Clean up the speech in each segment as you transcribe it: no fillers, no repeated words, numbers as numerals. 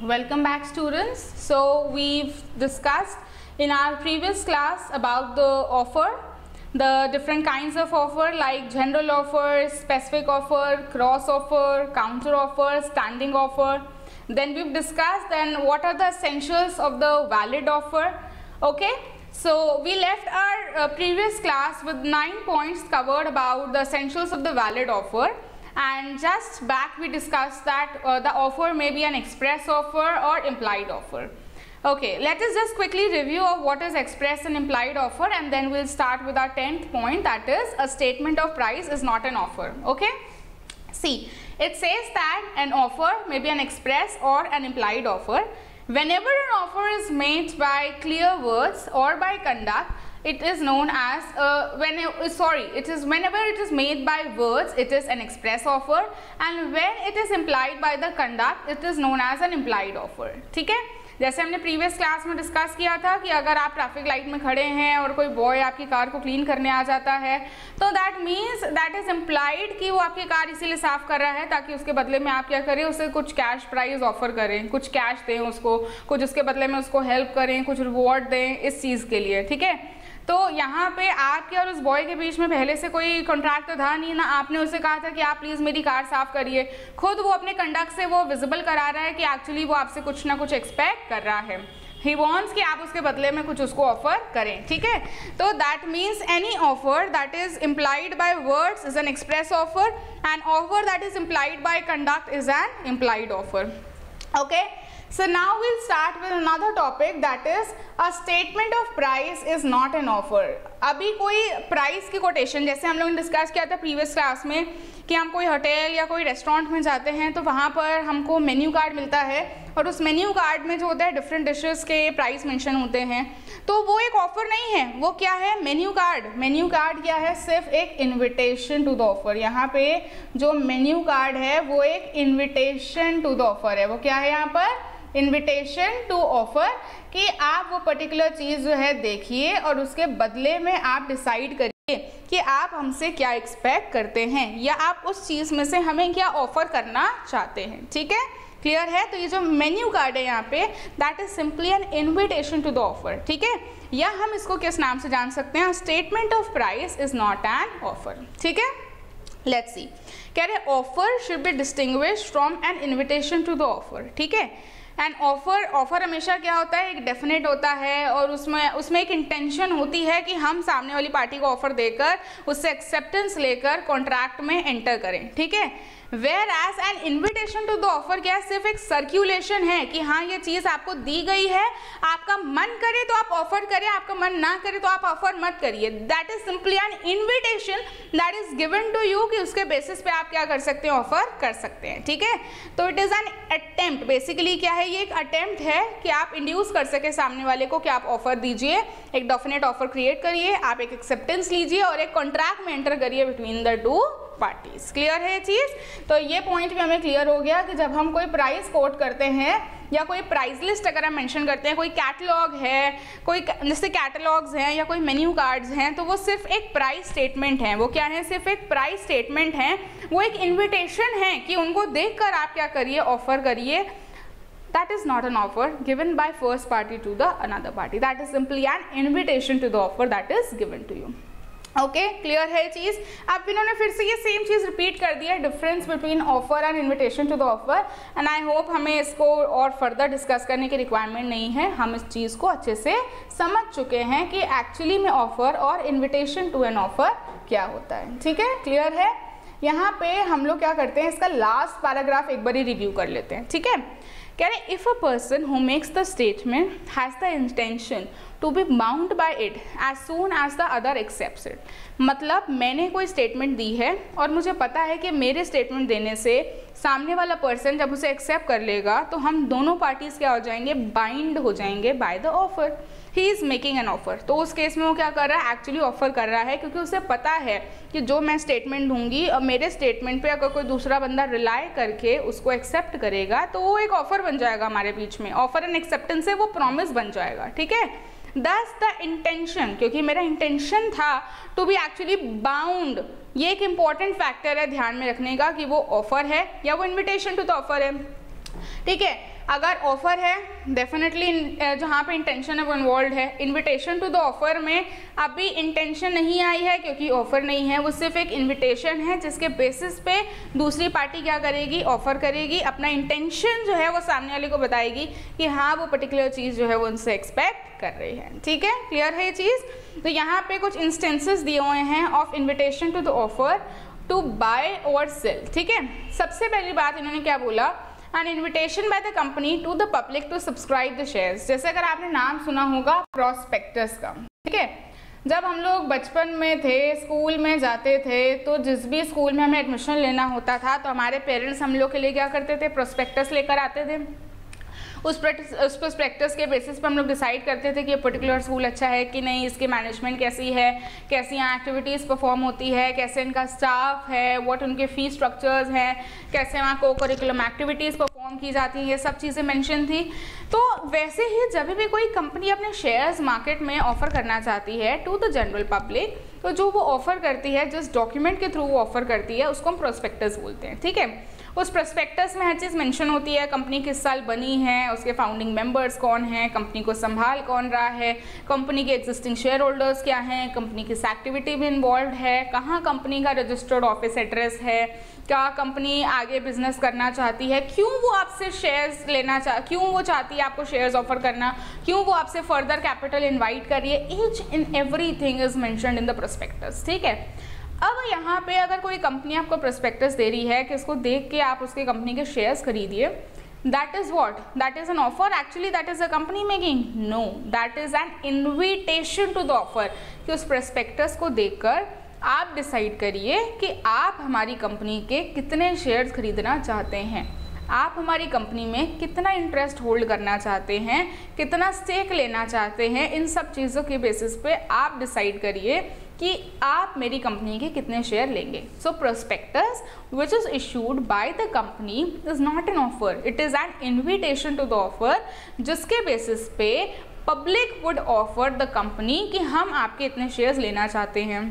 Welcome back, students. So we've discussed in our previous class about the offer, the different kinds of offer like general offer, specific offer, cross offer, counter offer, standing offer. Then we've discussed then what are the essentials of the valid offer. Okay, so we left our previous class with 9 points covered about the essentials of the valid offer. And just back we discussed that the offer may be an express offer or implied offer. Okay, let us just quickly review of what is express and implied offer, and then we'll start with our 10th point, that is a statement of price is not an offer. Okay, see, it says that an offer may be an express or an implied offer. Whenever an offer is made by clear words or by conduct, it is known as whenever it is made by words, it is an express offer, and when it is implied by the conduct, it is known as an implied offer. ठीक है, जैसे हमने previous class में discuss किया था कि अगर आप ट्रैफिक लाइट में खड़े हैं और कोई बॉय आपकी कार को क्लीन करने आ जाता है, तो that means that is implied कि वो आपकी कार इसीलिए साफ कर रहा है ताकि उसके बदले में आप क्या करें, उसे कुछ कैश प्राइस ऑफर करें, कुछ कैश दें उसको, कुछ उसके बदले में उसको हेल्प करें, कुछ रिवॉर्ड दें इस चीज़ के लिए. ठीक है, तो यहाँ पे आपके और उस बॉय के बीच में पहले से कोई कॉन्ट्रैक्ट तो था नहीं ना. आपने उसे कहा था कि आप प्लीज़ मेरी कार साफ करिए. खुद वो अपने कंडक्ट से वो विजिबल करा रहा है कि एक्चुअली वो आपसे कुछ ना कुछ एक्सपेक्ट कर रहा है. ही वॉन्ट्स कि आप उसके बदले में कुछ उसको ऑफर करें. ठीक है, तो that means any offer that is implied by words is an express offer, and offer that is implied by conduct is an implied offer. Okay, so now we'll start with another topic, that is a statement of price is not an offer. अभी कोई price की quotation, जैसे हम लोगों ने discuss किया था previous class में कि हम कोई होटल या कोई रेस्टोरेंट में जाते हैं तो वहाँ पर हमको मेन्यू कार्ड मिलता है, और उस मेन्यू कार्ड में जो होता है डिफरेंट डिशेस के प्राइस मेंशन होते हैं. तो वो एक ऑफर नहीं है, वो क्या है, मेन्यू कार्ड. मेन्यू कार्ड क्या है, सिर्फ एक इन्विटेशन टू द ऑफर. यहाँ पे जो मेन्यू कार्ड है वो एक इन्विटेशन टू द ऑफर है. वो क्या है यहाँ पर, इन्विटेशन टू ऑफर, कि आप वो पर्टिकुलर चीज़ जो है देखिए और उसके बदले में आप डिसाइड करिए कि आप हमसे क्या एक्सपेक्ट करते हैं या आप उस चीज़ में से हमें क्या ऑफर करना चाहते हैं. ठीक है, क्लियर है. तो ये जो मेन्यू कार्ड है यहाँ पे, that is simply an invitation to the offer. ठीक है, या हम इसको किस नाम से जान सकते हैं, statement of price is not an offer. ठीक है, लेट्स सी. कह रहे offer should be distinguished from an invitation to the offer. ठीक है, एंड ऑफर हमेशा क्या होता है, एक डेफिनेट होता है, और उसमें एक इंटेंशन होती है कि हम सामने वाली पार्टी को ऑफर देकर उससे एक्सेप्टेंस लेकर कॉन्ट्रैक्ट में एंटर करें. ठीक है, whereas an invitation to the offer क्या है, सिर्फ एक सर्क्यूलेशन है कि हाँ ये चीज़ आपको दी गई है, आपका मन करे तो आप ऑफर करें, आपका मन ना करे तो आप ऑफर मत करिए. That is simply an invitation that is given to you, कि उसके बेसिस पे आप क्या कर सकते हैं, ऑफर कर सकते हैं. ठीक है, तो it is an attempt. Basically क्या है, ये एक अटेम्प्ट है कि आप इंड्यूस कर सके सामने वाले को कि आप ऑफर दीजिए, एक डेफिनेट ऑफर क्रिएट करिए, आप एक एक्सेप्टेंस लीजिए और एक कॉन्ट्रैक्ट में एंटर करिए between the two parties. Clear है ये चीज़. तो ये पॉइंट भी हमें क्लियर हो गया कि जब हम कोई प्राइस कोट करते हैं या कोई प्राइस लिस्ट अगर हम मेंशन करते हैं, कोई कैटलॉग है, कोई जैसे कैटलॉग्स हैं या कोई मेन्यू कार्ड्स हैं, तो वो सिर्फ एक प्राइस स्टेटमेंट है. वो क्या है, सिर्फ एक प्राइस स्टेटमेंट है. वो एक इन्विटेशन है कि उनको देखकर आप क्या करिए, ऑफर करिए. That is not an offer given by first party to the another party. That is simply an invitation to the offer that is given to you. Okay, clear है चीज़. अब इन्होंने फिर से ये सेम चीज़ रिपीट कर दिया, difference between offer and invitation to the offer. And I hope हमें इसको और फर्दर डिस्कस करने की रिक्वायरमेंट नहीं है. हम इस चीज़ को अच्छे से समझ चुके हैं कि एक्चुअली में ऑफर और इन्विटेशन टू एन ऑफर क्या होता है. ठीक है, क्लियर है. यहाँ पे हम लोग क्या करते हैं, इसका लास्ट पैराग्राफ एक बार रिव्यू कर लेते हैं. ठीक है, कह रहे if a person who makes the statement has the intention to be bound by it as soon as the other accepts it. मतलब मैंने कोई स्टेटमेंट दी है और मुझे पता है कि मेरे स्टेटमेंट देने से सामने वाला पर्सन जब उसे एक्सेप्ट कर लेगा तो हम दोनों पार्टीज क्या हो जाएंगे, बाइंड हो जाएंगे by the offer. He is making an offer. तो उस केस में वो क्या कर रहा है, एक्चुअली ऑफर कर रहा है, क्योंकि उसे पता है कि जो मैं स्टेटमेंट दूंगी और मेरे स्टेटमेंट पे अगर कोई दूसरा बंदा रिलाई करके उसको एक्सेप्ट करेगा तो वो एक ऑफर बन जाएगा हमारे बीच में. ऑफर एंड एक्सेप्टेंस से वो प्रॉमिस बन जाएगा. ठीक है, दस द इंटेंशन, क्योंकि मेरा इंटेंशन था टू बी एक्चुअली बाउंड. ये एक इंपॉर्टेंट फैक्टर है ध्यान में रखने का कि वो ऑफर है या वो इन्विटेशन टू द ऑफर है. ठीक है। अगर ऑफर है डेफिनेटली जहाँ पे इंटेंशन है वो इन्वॉल्व है। इनविटेशन टू द ऑफर में अभी इंटेंशन नहीं आई है क्योंकि ऑफर नहीं है, वो सिर्फ एक इनविटेशन है जिसके बेसिस पे दूसरी पार्टी क्या करेगी, ऑफर करेगी, अपना इंटेंशन जो है वो सामने वाले को बताएगी कि हाँ वो पर्टिकुलर चीज़ जो है वो उनसे एक्सपेक्ट कर रही है। ठीक है, क्लियर है ये चीज़। तो यहाँ पे कुछ इंस्टेंसेस दिए हुए हैं of invitation to the offer to buy और सेल। ठीक है, सबसे पहली बात इन्होंने क्या बोला, An invitation by the company to the public to subscribe the shares। जैसे अगर आपने नाम सुना होगा प्रोस्पेक्टस का, ठीक है, जब हम लोग बचपन में थे, स्कूल में जाते थे, तो जिस भी स्कूल में हमें एडमिशन लेना होता था तो हमारे पेरेंट्स हम लोग के लिए क्या करते थे, प्रोस्पेक्टस लेकर आते थे। उस प्रोस्पेक्टस के बेसिस पर हम लोग डिसाइड करते थे कि ये पर्टिकुलर स्कूल अच्छा है कि नहीं, इसकी मैनेजमेंट कैसी है, कैसी यहाँ एक्टिविटीज़ परफॉर्म होती है, कैसे इनका स्टाफ है, व्हाट उनके फीस स्ट्रक्चर्स हैं, कैसे वहाँ को करिकुलम एक्टिविटीज़ परफॉर्म की जाती हैं, ये सब चीज़ें मेंशन थी। तो वैसे ही जब भी कोई कंपनी अपने शेयर्स मार्केट में ऑफर करना चाहती है टू द जनरल पब्लिक, तो जो वो ऑफर करती है, जिस डॉक्यूमेंट के थ्रू वो ऑफर करती है, उसको हम प्रोस्पेक्टस बोलते हैं। ठीक है, उस प्रोस्पेक्टस में हर चीज़ मेंशन होती है, कंपनी किस साल बनी है, उसके फाउंडिंग मेंबर्स कौन हैं, कंपनी को संभाल कौन रहा है, कंपनी के एग्जिस्टिंग शेयर होल्डर्स क्या हैं, कंपनी किस एक्टिविटी में इन्वॉल्व है, कहाँ कंपनी का रजिस्टर्ड ऑफिस एड्रेस है, क्या कंपनी आगे बिजनेस करना चाहती है, क्यों वो आपसे शेयर्स लेना क्यों वो चाहती है आपको शेयर्स ऑफर करना, क्यों वो आपसे फर्दर कैपिटल इन्वाइट कर रही है, each and everything is mentioned in the prospectus. ठीक है, अब यहाँ पे अगर कोई कंपनी आपको प्रोस्पेक्टस दे रही है कि इसको देख के आप उसके कंपनी के शेयर्स खरीदिए, that is what, that is an offer, actually that is a company making, no, that is an invitation to the offer, कि उस प्रोस्पेक्टस को देखकर आप डिसाइड करिए कि आप हमारी कंपनी के कितने शेयर्स खरीदना चाहते हैं, आप हमारी कंपनी में कितना इंटरेस्ट होल्ड करना चाहते हैं, कितना स्टेक लेना चाहते हैं, इन सब चीज़ों के बेसिस पे आप डिसाइड करिए कि आप मेरी कंपनी के कितने शेयर लेंगे। So prospectus which is issued by the company is not an offer, it is an invitation to the offer, जिसके बेसिस पे public would offer the company कि हम आपके इतने शेयर्स लेना चाहते हैं।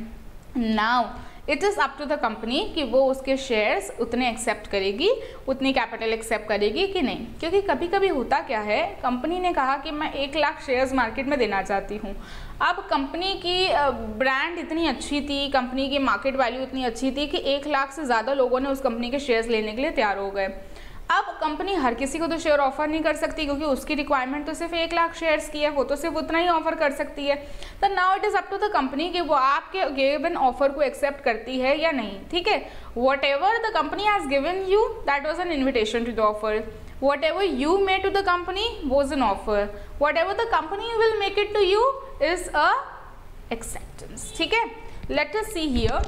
Now it is up to the company कि वो उसके शेयर्स उतने एक्सेप्ट करेगी, उतनी कैपिटल एक्सेप्ट करेगी कि नहीं। क्योंकि कभी कभी होता क्या है, कंपनी ने कहा कि मैं 1 लाख शेयर्स मार्केट में देना चाहती हूँ। अब कंपनी की ब्रांड इतनी अच्छी थी, कंपनी की मार्केट वैल्यू इतनी अच्छी थी कि 1 लाख से ज़्यादा लोगों ने उस कंपनी के शेयर्स लेने के लिए तैयार हो गए। अब कंपनी हर किसी को तो शेयर ऑफर नहीं कर सकती, क्योंकि उसकी रिक्वायरमेंट तो सिर्फ 1 लाख शेयर्स की है, वो तो सिर्फ उतना ही ऑफर कर सकती है। तो now it is up to the company कि वो आपके गिवन ऑफर को एक्सेप्ट करती है या नहीं। ठीक है, whatever the company has given you that was an invitation to the offer, whatever you made to the company was an offer, whatever the company will make it to you is a acceptance. ठीक है, let us see here,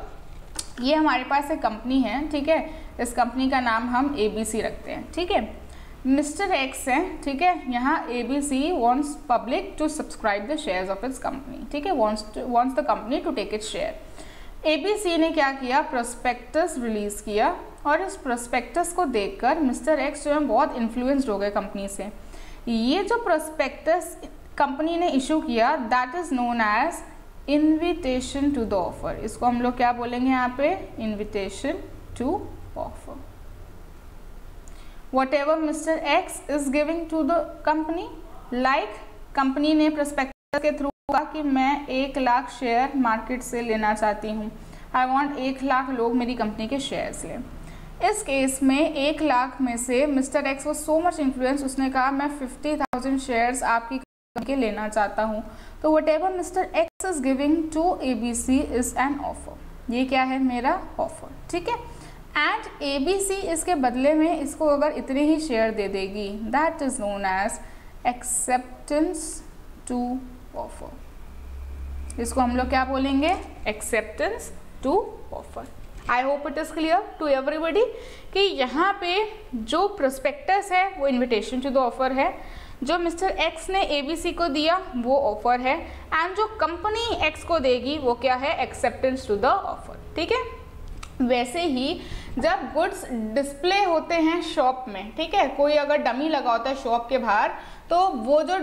ये हमारे पास एक company है। ठीक है, इस company का नाम हम ABC रखते हैं। ठीक है, मिस्टर एक्स है। ठीक है, यहाँ ABC wants public to subscribe the shares of its company। ठीक है, wants the company to take its share। ABC ने क्या किया, प्रोस्पेक्टस रिलीज किया, और इस प्रोस्पेक्टस को देखकर मिस्टर एक्स जो है बहुत इन्फ्लुएंस्ड हो गए कंपनी से। ये जो प्रोस्पेक्टस कंपनी ने इशू किया that is known as invitation to the offer. इसको हम लोग क्या बोलेंगे यहाँ पे, invitation to offer. Whatever Mr. X is giving to the company, like company ने प्रोस्पेक्टस के थ्रू कहा कि मैं 1 लाख शेयर मार्केट से लेना चाहती हूँ, आई वॉन्ट 1 लाख लोग मेरी कंपनी के शेयर्स लें। इस केस में 1 लाख में से मिस्टर एक्स वो सो मच इन्फ्लुएंस, उसने कहा मैं 50,000 शेयर्स आपकी कंपनी के लेना चाहता हूँ। तो whatever Mr. X is giving to ABC is an offer, ये क्या है, मेरा ऑफर। ठीक है, एंड ABC इसके बदले में इसको अगर इतने ही शेयर दे देगी, that is known as acceptance to offer. इसको हम लोग क्या बोलेंगे, acceptance to offer. I hope it is clear to everybody कि यहाँ पे जो प्रोस्पेक्टस है वो इन्विटेशन टू द ऑफर है, जो मिस्टर एक्स ने ABC को दिया वो ऑफर है, एंड जो कंपनी एक्स को देगी वो क्या है, एक्सेप्टेंस टू द ऑफर। ठीक है, वैसे ही जब गुड्स डिस्प्ले होते हैं शॉप में, ठीक है, कोई अगर डमी लगा होता है शॉप के बाहर, तो वो जो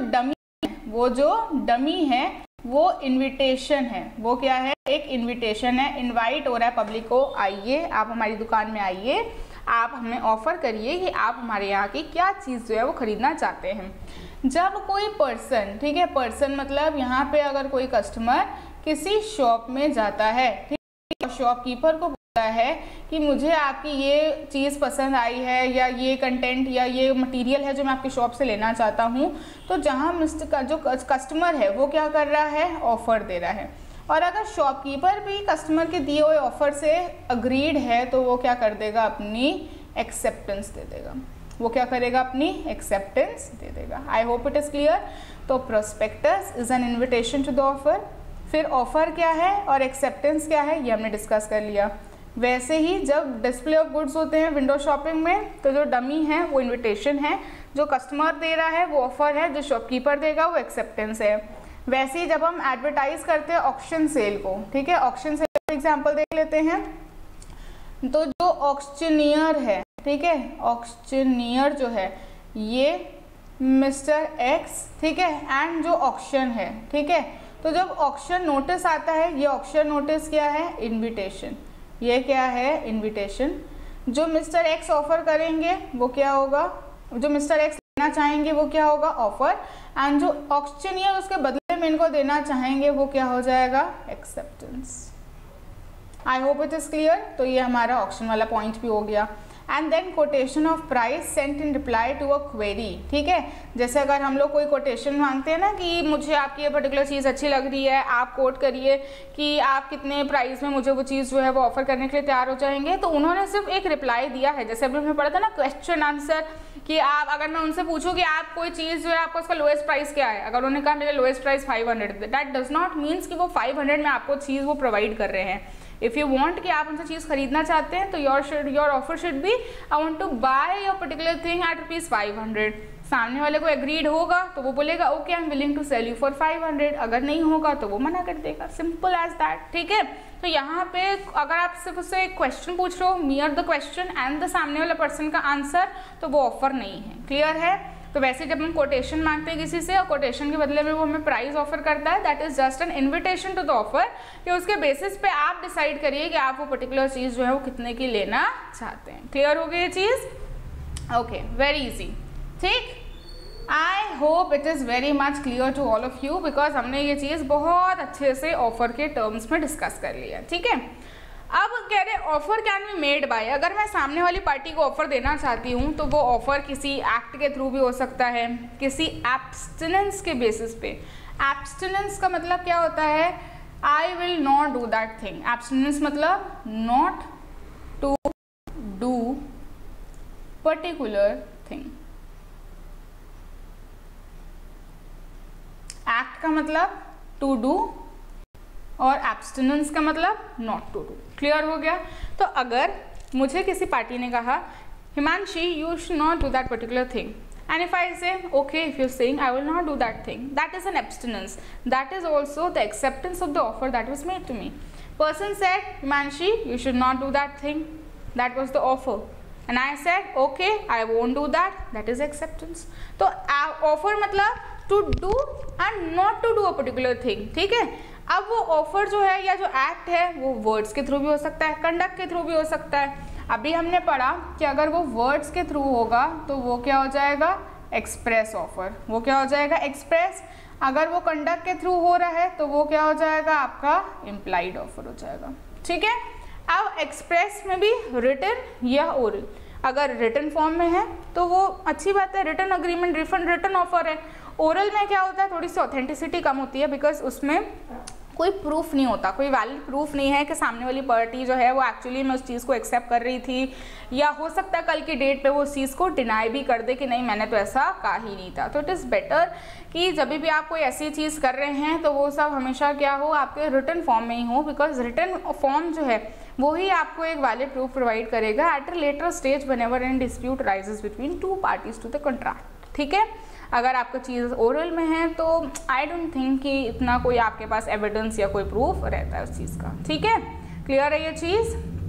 डमी है वो इनविटेशन है, वो क्या है, एक इनविटेशन है, इनवाइट हो रहा है पब्लिक को, आइए आप हमारी दुकान में आइए, आप हमें ऑफ़र करिए कि आप हमारे यहाँ की क्या चीज़ जो है वो ख़रीदना चाहते हैं। जब कोई पर्सन, ठीक है, पर्सन मतलब यहाँ पे अगर कोई कस्टमर किसी शॉप में जाता है, ठीक है, शॉपकीपर को बोलता है कि मुझे आपकी ये चीज़ पसंद आई है या ये कंटेंट या ये मटेरियल है जो मैं आपकी शॉप से लेना चाहता हूँ, तो जहाँ जो कस्टमर है वो क्या कर रहा है, ऑफ़र दे रहा है। और अगर शॉपकीपर भी कस्टमर के दिए हुए ऑफ़र से अग्रीड है तो वो क्या कर देगा, अपनी एक्सेप्टेंस दे देगा। वो क्या करेगा, अपनी एक्सेप्टेंस दे देगा। I hope it is clear. तो prospectus is an invitation to the offer. फिर ऑफ़र क्या है और एक्सेप्टेंस क्या है ये हमने डिस्कस कर लिया। वैसे ही जब डिस्प्ले ऑफ गुड्स होते हैं विंडो शॉपिंग में, तो जो डमी है वो इन्विटेशन है, जो कस्टमर दे रहा है वो ऑफ़र है, जो शॉपकीपर देगा वो एक्सेप्टेंस है। वैसे ही जब हम एडवर्टाइज करते हैं ऑक्शन सेल को, ठीक है, ऑक्शन सेल का एग्जाम्पल देख लेते हैं। तो जो ऑक्शनियर है, ठीक है, ऑक्शनियर जो है ये मिस्टर एक्स, ठीक है, एंड जो ऑक्शन है, ठीक है, तो जब ऑक्शन नोटिस आता है, ये ऑक्शन नोटिस क्या है, इनविटेशन। ये क्या है, इनविटेशन। जो मिस्टर एक्स ऑफर करेंगे वो क्या होगा, जो मिस्टर एक्स लेना चाहेंगे वो क्या होगा, ऑफर, एंड जो ऑक्शनियर उसके बदले में इनको देना चाहेंगे वो क्या हो जाएगा, acceptance. I hope it is clear. तो ये हमारा ऑक्शन वाला पॉइंट भी हो गया। And then quotation of price sent in reply to a query, ठीक है, जैसे अगर हम लोग कोई कोटेशन मांगते हैं ना कि मुझे आपकी ये पर्टिकुलर चीज़ अच्छी लग रही है, आप कोट करिए कि आप कितने प्राइस में मुझे वो चीज़ जो है वो ऑफर करने के लिए तैयार हो जाएंगे। तो उन्होंने सिर्फ एक रिप्लाई दिया है, जैसे अभी हमने पढ़ा था ना क्वेश्चन आंसर, कि आप, अगर मैं उनसे पूछूं कि आप कोई चीज़ जो है आपको उसका लोएस्ट प्राइस क्या है, अगर उन्होंने कहा मेरा lowest price 500, that does not means कि वो 500 में आपको चीज़ वो प्रोवाइड कर रहे हैं। इफ़ यू वांट कि आप उनसे चीज़ खरीदना चाहते हैं तो your offer should be I want to buy your particular thing at ₹500। सामने वाले को एग्रीड होगा तो वो बोलेगा okay I am willing to sell you for 500, अगर नहीं होगा तो वो मना कर देगा, सिंपल एज दैट, ठीक है। तो यहाँ पे अगर आप सिर्फ उससे एक क्वेश्चन पूछ रहे हो, mere the question and the सामने वाले पर्सन का आंसर, तो वो ऑफर नहीं है, क्लियर है। तो वैसे जब हम कोटेशन मांगते हैं किसी से और कोटेशन के बदले में वो हमें प्राइस ऑफर करता है, that is just an invitation to the offer, कि उसके बेसिस पे आप डिसाइड करिए कि आप वो पर्टिकुलर चीज़ जो है वो कितने की लेना चाहते हैं। क्लियर हो गई ये चीज़, ओके, वेरी इजी, ठीक। I hope it is very much clear to all of you, because हमने ये चीज़ बहुत अच्छे से ऑफर के टर्म्स में डिस्कस कर लिया, ठीक है। अब कह रहे offer can be made by, अगर मैं सामने वाली पार्टी को ऑफर देना चाहती हूँ तो वो ऑफर किसी एक्ट के थ्रू भी हो सकता है, किसी एब्स्टिनेंस के बेसिस पे। एब्स्टिनेंस का मतलब क्या होता है, I will not do that thing. Abstinence मतलब not to do particular thing. Act का मतलब टू डू और एब्स्टिनेंस का मतलब नॉट टू डू। क्लियर हो गया। तो अगर मुझे किसी पार्टी ने कहा Himanshi you should not do that particular thing, and if I say okay, if you're saying I will not do that thing, that is an abstinence, that is also the acceptance of the offer that was made to me. Person said Himanshi you should not do that thing, that was the offer, and I said okay I won't do that, that is acceptance. तो offer मतलब to do and not to do a particular thing, ठीक है। अब वो offer जो है या जो एक्ट है वो वर्ड्स के थ्रू भी हो सकता है, कंडक्ट के थ्रू भी हो सकता है। अभी हमने पढ़ा कि अगर वो वर्ड्स के थ्रू होगा तो वो क्या हो जाएगा, एक्सप्रेस ऑफर। वो क्या हो जाएगा, एक्सप्रेस। अगर वो कंडक्ट के थ्रू हो रहा है तो वो क्या हो जाएगा, आपका इम्प्लाइड ऑफर हो जाएगा, ठीक है। अब एक्सप्रेस में भी रिटन या ओरल, अगर रिटन फॉर्म में है तो वो अच्छी बात है, रिटन अग्रीमेंट, रिटन ऑफर है। ओरल में क्या होता है, थोड़ी सी ऑथेंटिसिटी कम होती है, बिकॉज उसमें कोई प्रूफ नहीं होता, कोई वैलिड प्रूफ नहीं है कि सामने वाली पार्टी जो है वो एक्चुअली में उस चीज़ को एक्सेप्ट कर रही थी, या हो सकता है कल की डेट पे वो उस चीज़ को डिनाई भी कर दे कि नहीं मैंने तो ऐसा कहा ही नहीं था। तो इट इज़ बेटर कि जब भी आप कोई ऐसी चीज़ कर रहे हैं तो वो सब हमेशा क्या हो, आपके रिटन फॉर्म में ही हो, बिकॉज रिटन फॉर्म जो है वो ही आपको एक वैलिड प्रूफ प्रोवाइड करेगा at a later stage whenever an dispute rises between two parties to the contract, ठीक है। अगर आपका चीज़ ओरल में है तो आई डोंट थिंक कि इतना कोई आपके पास एविडेंस या कोई प्रूफ रहता है उस चीज़ का, ठीक है। क्लियर है ये चीज़,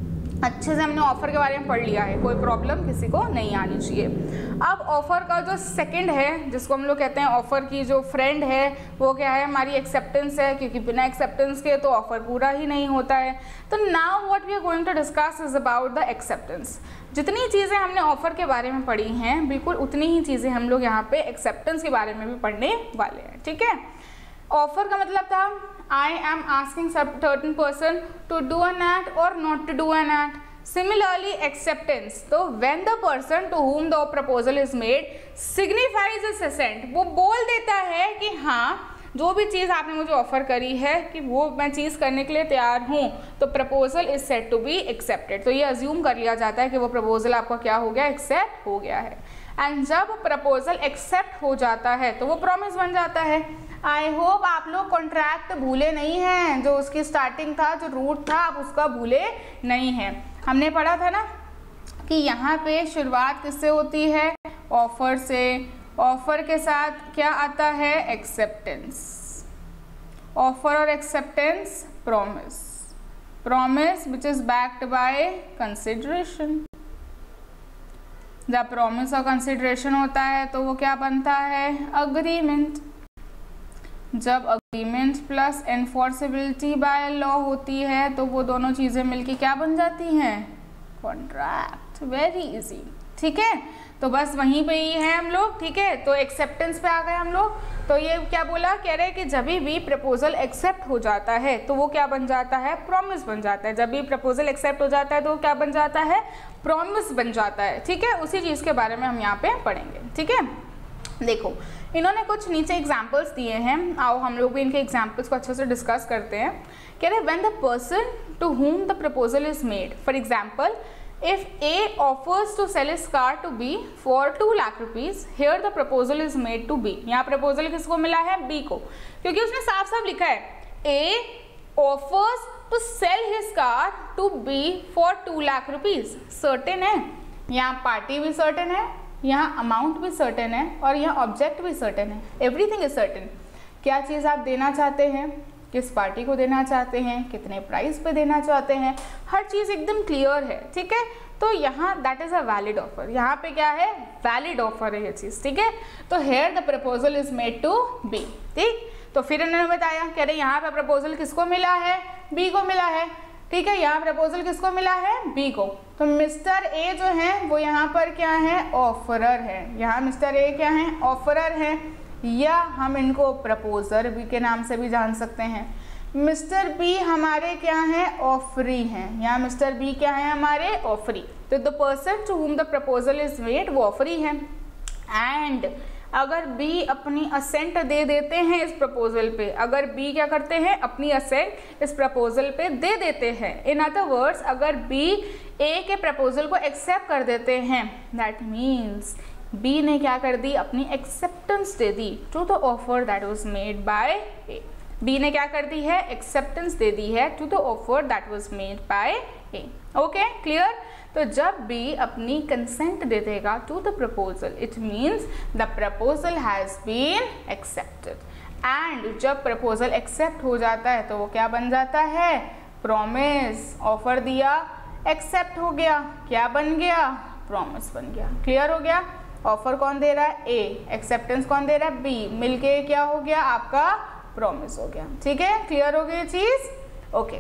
अच्छे से हमने ऑफर के बारे में पढ़ लिया है, कोई प्रॉब्लम किसी को नहीं आनी चाहिए। अब ऑफर का जो सेकंड है, जिसको हम लोग कहते हैं ऑफर की जो फ्रेंड है, वो क्या है, हमारी एक्सेप्टेंस है, क्योंकि बिना एक्सेप्टेंस के तो ऑफर पूरा ही नहीं होता है। तो now what we are going to discuss is about the acceptance. जितनी चीज़ें हमने ऑफर के बारे में पढ़ी हैं, बिल्कुल उतनी ही चीज़ें हम लोग यहाँ पे एक्सेप्टेंस के बारे में भी पढ़ने वाले हैं, ठीक है। ऑफर का मतलब था I am asking certain person to do an act और not to do an act. Similarly acceptance, तो when the person to whom the proposal is made signifies its assent, वो बोल देता है कि हाँ जो भी चीज़ आपने मुझे ऑफर करी है कि वो मैं चीज़ करने के लिए तैयार हूँ, तो proposal is said to be accepted. तो ये अज्यूम कर लिया जाता है कि वो प्रपोजल आपका क्या हो गया, एक्सेप्ट हो गया है। एंड जब प्रपोजल एक्सेप्ट हो जाता है तो वो प्रॉमिस बन जाता है। आई होप आप लोग कॉन्ट्रैक्ट भूले नहीं हैं, जो उसकी स्टार्टिंग था, जो रूट था, आप उसका भूले नहीं हैं। हमने पढ़ा था ना कि यहाँ पे शुरुआत किससे होती है, ऑफर से। ऑफर के साथ क्या आता है, एक्सेप्टेंस। ऑफर और acceptance, promise. Promise which is backed by consideration. जब प्रॉमिस और कंसिडरेशन होता है तो वो क्या बनता है, अग्रीमेंट। जब agreement plus enforceability by law होती है तो वो दोनों चीज़ें मिलके क्या बन जाती हैं, कॉन्ट्रैक्ट। वेरी इजी, ठीक है। तो बस वहीं पे ही है हम लोग, ठीक है। तो एक्सेप्टेंस पे आ गए हम लोग। तो ये क्या बोला, कह रहे हैं कि जब भी प्रपोजल एक्सेप्ट हो जाता है तो वो क्या बन जाता है, प्रॉमिस बन जाता है। जब भी प्रपोजल एक्सेप्ट हो जाता है तो वो क्या बन जाता है, प्रॉमिस बन जाता है, ठीक है। उसी चीज़ के बारे में हम यहाँ पे पढ़ेंगे, ठीक है। देखो इन्होंने कुछ नीचे एग्जाम्पल्स दिए हैं, आओ हम लोग भी इनके एग्जाम्पल्स को अच्छे से डिस्कस करते हैं। कह रहे when the person to whom the proposal is made, for example if A offers to sell his car to B for 2 lakh rupees, here the proposal is made to B। यहाँ प्रपोजल किसको मिला है, B को, क्योंकि उसने साफ साफ लिखा है A offers to sell his car to B for 2 lakh rupees. Certain है, यहाँ पार्टी भी सर्टेन है, यहाँ अमाउंट भी सर्टेन है और यहाँ ऑब्जेक्ट भी सर्टेन है। Everything is certain. क्या चीज़ आप देना चाहते हैं, किस पार्टी को देना चाहते हैं, कितने प्राइस पे देना चाहते हैं, हर चीज़ एकदम क्लियर है, ठीक है। तो यहाँ that is a valid offer. यहाँ पे क्या है, वैलिड ऑफर है ये चीज़, ठीक है। तो here the proposal is made to be, ठीक। तो फिर इन्होंने बताया, कह रहे यहाँ पे प्रपोजल किसको मिला है, बी को मिला है, ठीक है। यहाँ प्रपोजल किसको मिला है, बी को। तो मिस्टर ए जो है वो यहाँ पर क्या है, ऑफरर है। यहाँ मिस्टर ए क्या है, ऑफरर है, या हम इनको प्रपोजर भी के नाम से भी जान सकते हैं। मिस्टर बी हमारे क्या हैं, ऑफरी हैं। यहाँ मिस्टर बी क्या है, हमारे ऑफरी। तो the person to whom the proposal is made, वो ऑफरी है। एंड अगर बी अपनी असेंट दे देते हैं इस प्रपोजल पे, अगर बी क्या करते हैं, अपनी असेंट इस प्रपोजल पे दे देते हैं, इन अदर वर्ड्स अगर बी ए के प्रपोजल को एक्सेप्ट कर देते हैं, दैट मीन्स बी ने क्या कर दी, अपनी एक्सेप्टेंस दे दी to the offer that was made by A. B ने क्या कर दी है, एक्सेप्टेंस दे दी है to the offer that was made by A. Okay, clear. तो जब बी अपनी कंसेंट दे देगा to the proposal, it means the proposal has been accepted. And जब प्रपोजल एक्सेप्ट हो जाता है तो वो क्या बन जाता है, प्रॉमिस। ऑफर दिया, एक्सेप्ट हो गया, क्या बन गया, प्रॉमिस बन गया। क्लियर हो गया। ऑफर कौन दे रहा है, ए, एक्सेप्टेंस कौन दे रहा है, बी, मिलके क्या हो गया, आपका प्रॉमिस हो गया। ठीक है, क्लियर हो गई ये चीज। ओके,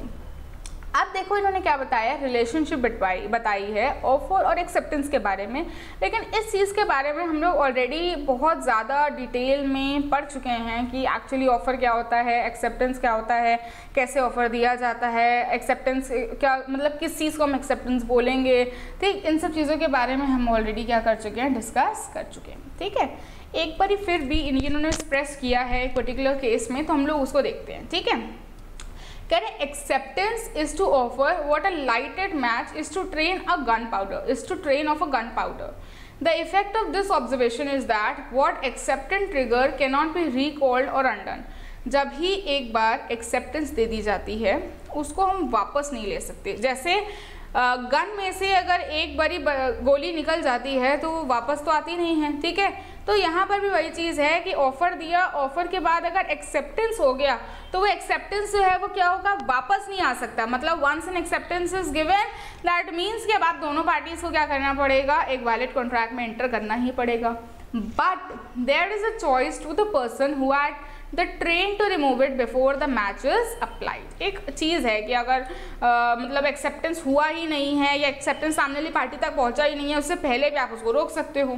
अब देखो इन्होंने क्या बताया, रिलेशनशिप बताई है ऑफर और एक्सेप्टेंस के बारे में। लेकिन इस चीज़ के बारे में हम लोग ऑलरेडी बहुत ज़्यादा डिटेल में पढ़ चुके हैं कि एक्चुअली ऑफर क्या होता है, एक्सेप्टेंस क्या होता है, कैसे ऑफर दिया जाता है, एक्सेप्टेंस क्या मतलब किस चीज़ को हम एक्सेप्टेंस बोलेंगे। ठीक, इन सब चीज़ों के बारे में हम ऑलरेडी क्या कर चुके हैं, डिस्कस कर चुके हैं। ठीक है, एक बार फिर भी इन्होंने एक्सप्रेस किया है एक पर्टिकुलर केस में, तो हम लोग उसको देखते हैं। ठीक है, कह रहे acceptance is to offer what a lighted match is to train a gun powder, is to train of a gun powder. The effect of this observation is that what acceptant trigger can not be recalled और undone. जब ही एक बार acceptance दे दी जाती है उसको हम वापस नहीं ले सकते। जैसे गन में से अगर एक बड़ी गोली निकल जाती है तो वो वापस तो आती नहीं है, ठीक है। तो यहाँ पर भी वही चीज़ है कि ऑफर दिया, ऑफर के बाद अगर एक्सेप्टेंस हो गया तो वो एक्सेप्टेंस जो है वो क्या होगा, वापस नहीं आ सकता। मतलब once an acceptance is given that means कि अब आप दोनों पार्टीज को क्या करना पड़ेगा, एक वैलिड कॉन्ट्रैक्ट में एंटर करना ही पड़ेगा। But there is a choice to the person who had the train to remove it before the match is applied. एक चीज़ है कि अगर मतलब एक्सेप्टेंस हुआ ही नहीं है या एक्सेप्टेंस सामने वाली पार्टी तक पहुंचा ही नहीं है, उससे पहले भी आप उसको रोक सकते हो।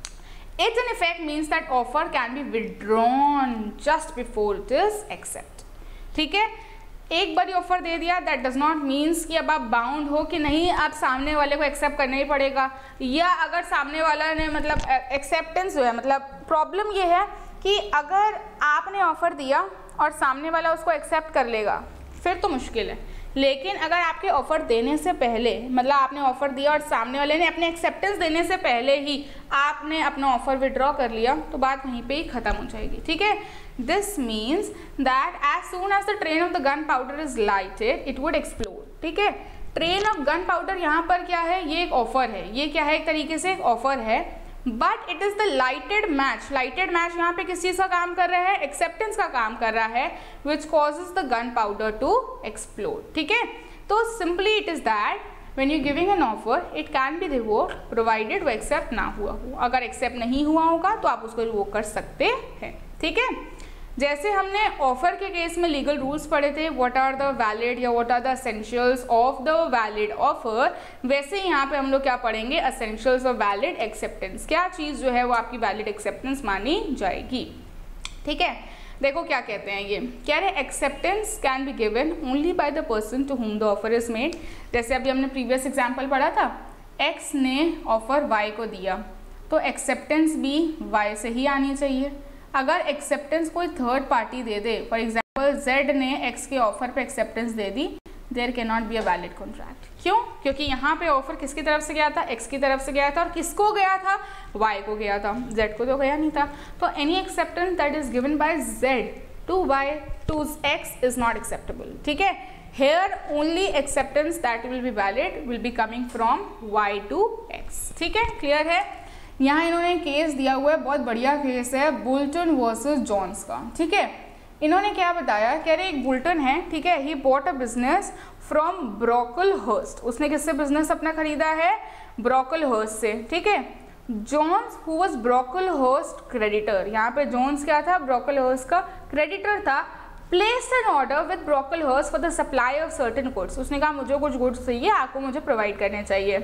It in effect means that offer can be withdrawn just before it is accept। ठीक है, एक बारी ऑफर दे दिया दैट डज नॉट मीन्स कि अब आप बाउंड हो कि नहीं आप सामने वाले को एक्सेप्ट करना ही पड़ेगा। या अगर सामने वाला ने मतलब एक्सेप्टेंस जो है, मतलब प्रॉब्लम ये है कि अगर आपने ऑफर दिया और सामने वाला उसको एक्सेप्ट कर लेगा फिर तो मुश्किल है, लेकिन अगर आपके ऑफर देने से पहले, मतलब आपने ऑफर दिया और सामने वाले ने अपने एक्सेप्टेंस देने से पहले ही आपने अपना ऑफर विड्रॉ कर लिया तो बात वहीं पे ही खत्म हो जाएगी। ठीक है, this means that as soon as the train of the gun powder is lighted it would explode. ठीक है, ट्रेन ऑफ गन पाउडर यहाँ पर क्या है, ये एक ऑफर है, ये क्या है, एक तरीके से एक ऑफर है। But it is the lighted match, lighted match यहाँ पे किस चीज का काम कर रहा है, एक्सेप्टेंस का काम कर रहा है, which causes the gun powder to explode. ठीक है, तो simply it is that when you're giving an offer it can be revoked provided वो एक्सेप्ट ना हुआ हो। अगर एक्सेप्ट नहीं हुआ होगा तो आप उसको रिवोक कर सकते हैं। ठीक है, जैसे हमने ऑफर के केस में लीगल रूल्स पढ़े थे, व्हाट आर द वैलिड या what are the essentials of the valid offer, वैसे यहाँ पे हम लोग क्या पढ़ेंगे, एसेंशियल्स ऑफ वैलिड एक्सेप्टेंस। क्या चीज़ जो है वो आपकी वैलिड एक्सेप्टेंस मानी जाएगी। ठीक है, देखो क्या कहते हैं, ये कह रहे acceptance can be given only by the person to whom the offer is made. जैसे अभी हमने प्रीवियस एग्जांपल पढ़ा था, एक्स ने ऑफर वाई को दिया तो एक्सेप्टेंस भी वाई से ही आनी चाहिए। अगर एक्सेप्टेंस कोई थर्ड पार्टी दे दे, फॉर एग्जाम्पल जेड ने एक्स के ऑफर पे एक्सेप्टेंस दे दी, there can not be a valid contract. क्यों? क्योंकि यहाँ पे ऑफर किसकी तरफ से गया था, एक्स की तरफ से गया था, और किसको गया था, वाई को गया था, जेड को तो गया नहीं था। तो any acceptance that is given by Z to Y to X is not acceptable. ठीक है, here only acceptance that will be valid will be coming from Y to X. ठीक है, क्लियर है। यहाँ इन्होंने केस दिया हुआ है, बहुत बढ़िया केस है, बुल्टन वर्सेस जॉन्स का। ठीक है, इन्होंने क्या बताया, कह रहे एक बुल्टन है, ठीक है, he bought a business from Brocklehurst. उसने किससे बिजनेस अपना खरीदा है, ब्रोकलहर्स्ट से। ठीक है, Jones who was Brocklehurst creditor, यहाँ पे जॉन्स क्या था, ब्रोकलहर्स्ट का क्रेडिटर था, placed an order with Brocklehurst for the supply of certain goods. उसने कहा मुझे कुछ गुड्स चाहिए, आपको मुझे प्रोवाइड करने चाहिए।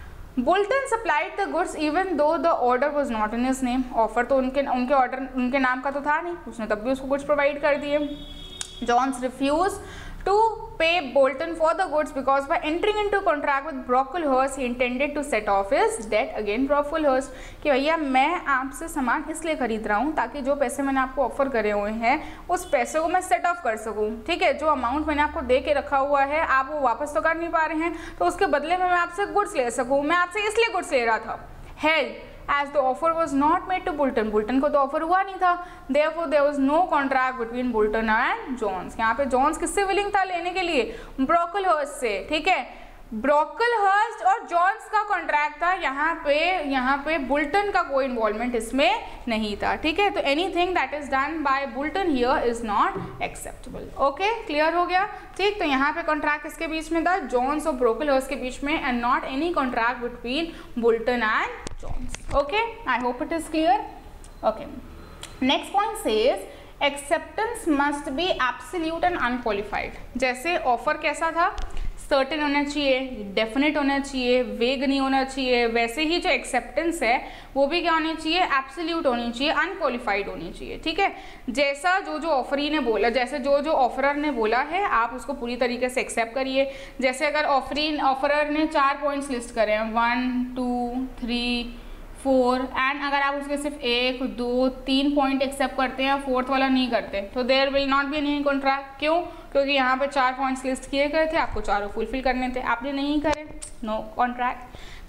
Bolton supplied the goods even though the order was not in his name. Offer तो उनके ऑर्डर उनके नाम का तो था नहीं, उसने तब भी उसको गुड्स प्रोवाइड कर दिए। Jones refuse to pay Bolton for the goods because by entering into contract with Brocklehurst he intended to set off his debt again Brocklehurst, कि भैया मैं आपसे सामान इसलिए खरीद रहा हूँ ताकि जो पैसे मैंने आपको ऑफर करे हुए हैं उस पैसे को मैं सेट ऑफ कर सकूँ। ठीक है, जो अमाउंट मैंने आपको दे के रखा हुआ है आप वो वापस तो कर नहीं पा रहे हैं, तो उसके बदले में मैं आपसे गुड्स ले सकूँ। मैं आपसे इसलिए गुड्स ले रहा था, help as the offer was not made to Bolton, Bolton को तो ऑफर हुआ नहीं था, therefore there was no contract between Bolton and Jones। यहाँ पे Jones किससे विलिंग था लेने के लिए, Brocklehurst से। ठीक है, ब्रोकलहर्स्ट और जॉन्स का कॉन्ट्रैक्ट था, यहाँ पे बुल्टन का कोई इन्वॉल्वमेंट इसमें नहीं था। ठीक है, तो anything that is done by Bolton here is not acceptable. Okay, clear हो गया। ठीक, तो यहाँ पे कॉन्ट्रैक्ट किसके बीच में था, जॉन्स और ब्रोकलहर्स्ट के बीच में, and not any contract between Bolton and Jones. Okay, I hope it is clear. Okay, next point says acceptance must be absolute and unqualified. जैसे ऑफर कैसा था, सर्टेन होना चाहिए, डेफिनेट होना चाहिए, वेग नहीं होना चाहिए, वैसे ही जो एक्सेप्टेंस है वो भी क्या होनी चाहिए, एब्सोल्यूट होनी चाहिए, अनक्वालिफाइड होनी चाहिए। ठीक है, जैसा जो ऑफरी ने बोला, जैसे जो ऑफरर ने बोला है आप उसको पूरी तरीके से एक्सेप्ट करिए। जैसे अगर ऑफरर ने 4 पॉइंट्स लिस्ट करे हैं, 1 2 3 4, एंड अगर आप उसके सिर्फ 1 2 3 पॉइंट एक्सेप्ट करते हैं, 4th वाला नहीं करते, तो there will not be any contract. क्यों? क्योंकि यहाँ पे 4 पॉइंट्स लिस्ट किए गए थे, आपको चारों फुलफिल करने थे, आपने नहीं करे, नो कॉन्ट्रैक्ट।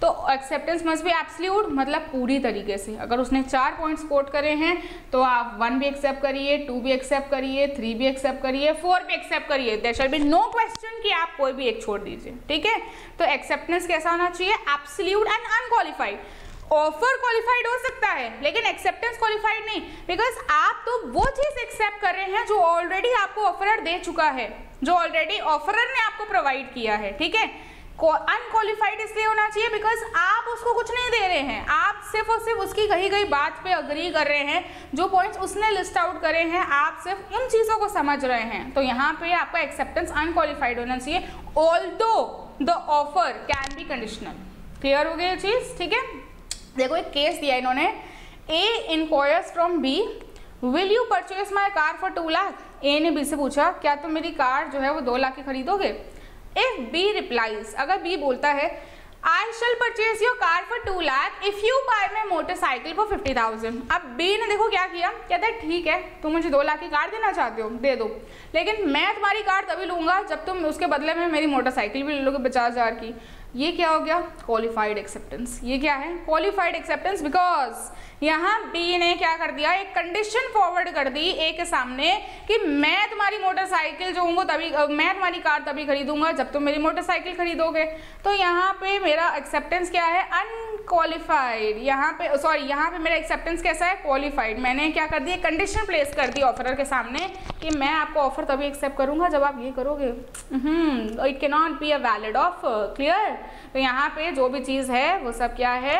तो एक्सेप्टेंस मस्ट बी एब्सोल्यूट, मतलब पूरी तरीके से। अगर उसने 4 पॉइंट्स कोट करे हैं तो आप 1 भी एक्सेप्ट करिए, 2 भी एक्सेप्ट करिए, 3 भी एक्सेप्ट करिए, 4 भी एक्सेप्ट करिए। There shall be no question कि आप कोई भी एक छोड़ दीजिए, ठीक है। तो एक्सेप्टेंस कैसा होना चाहिए? Absolute and unqualified. Offer qualified हो सकता है लेकिन एक्सेप्टेंस क्वालिफाइड नहीं, बिकॉज आप तो वो चीज एक्सेप्ट कर रहे हैं जो ऑलरेडी आपको ऑफरर दे चुका है, जो ऑलरेडी ऑफरर ने आपको प्रोवाइड किया है, ठीक है। अनक्वालिफाइड इसलिए होना चाहिए बिकॉज आप उसको कुछ नहीं दे रहे हैं, आप सिर्फ और सिर्फ उसकी कही गई बात पे अग्री कर रहे हैं, जो पॉइंट्स उसने लिस्ट आउट करे हैं आप सिर्फ उन चीज़ों को समझ रहे हैं। तो यहाँ पे आपका एक्सेप्टेंस अनक्वालिफाइड होना चाहिए, although the offer can be conditional. Clear हो गई ये चीज़, ठीक है। देखो एक केस दिया इन्होंने, A inquires from B will you purchase my car for 2 lakh. A ने बी से पूछा क्या तुम मेरी कार जो है वो 2 लाख की खरीदोगे। इफ बी रिप्लाइज, अगर बी बोलता है I shall purchase your car for 2 lakh if you buy my motorcycle for 50,000। अब बी ने देखो क्या किया, कहता है ठीक है तुम मुझे 2 लाख की कार देना चाहते हो, दे दो, लेकिन मैं तुम्हारी कार तभी लूंगा जब तुम उसके बदले में मेरी मोटरसाइकिल भी ले लोगे 50,000 की। ये क्या हो गया? Qualified acceptance. ये क्या है? क्वालिफाइड एक्सेप्टेंस, बिकॉज यहाँ बी ने क्या कर दिया, एक कंडीशन फॉरवर्ड कर दी ए के सामने कि मैं तुम्हारी मोटरसाइकिल जो हूँ तभी, मैं तुम्हारी कार तभी खरीदूंगा जब तुम मेरी मोटरसाइकिल खरीदोगे। तो यहाँ पे मेरा एक्सेप्टेंस क्या है? अनक्वालिफाइड। यहाँ पे सॉरी, यहाँ पे मेरा एक्सेप्टेंस कैसा है? क्वालिफाइड। मैंने क्या कर दी, कंडीशन प्लेस कर दी ऑफरर के सामने कि मैं आपको ऑफर तभी एक्सेप्ट करूंगा जब आप ये करोगे। It can not be a valid offer. Clear? तो यहाँ पे जो भी चीज़ है वो सब क्या है?